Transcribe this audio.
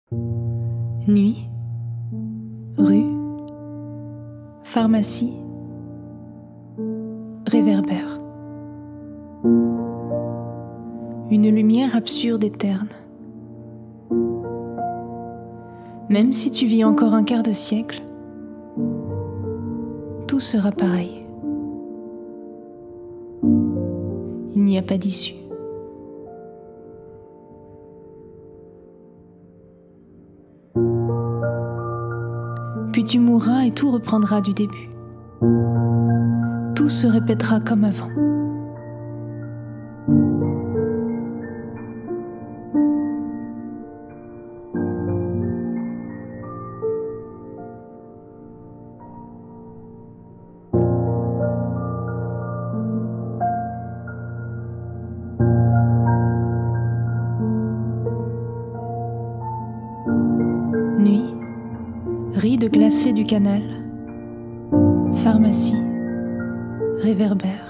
Nuit, rue, pharmacie, réverbère. Une lumière absurde et terne. Même si tu vis encore un quart de siècle, tout sera pareil. Il n'y a pas d'issue. Puis tu mourras et tout reprendra du début. Tout se répétera comme avant. Nuit, rides glacées du canal, pharmacie, réverbère.